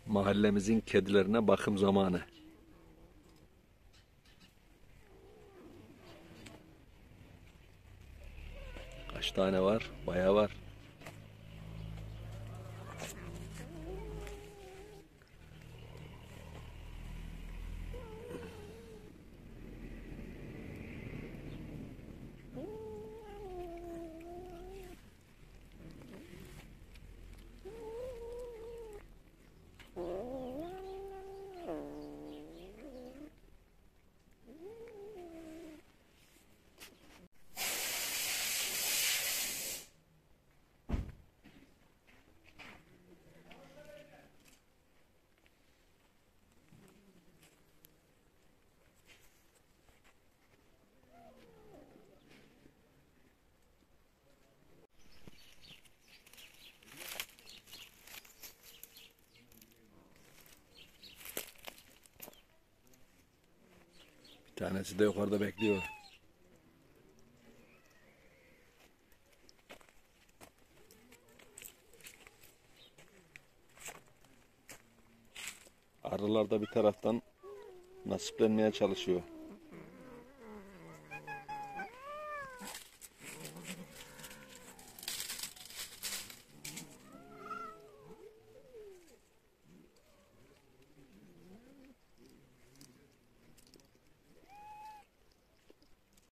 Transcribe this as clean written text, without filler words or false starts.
Mahallemizin kedilerine bakım zamanı. Kaç tane var? Bayağı var. Bir tanesi de yukarıda bekliyor. Arılar da bir taraftan nasiplenmeye çalışıyor.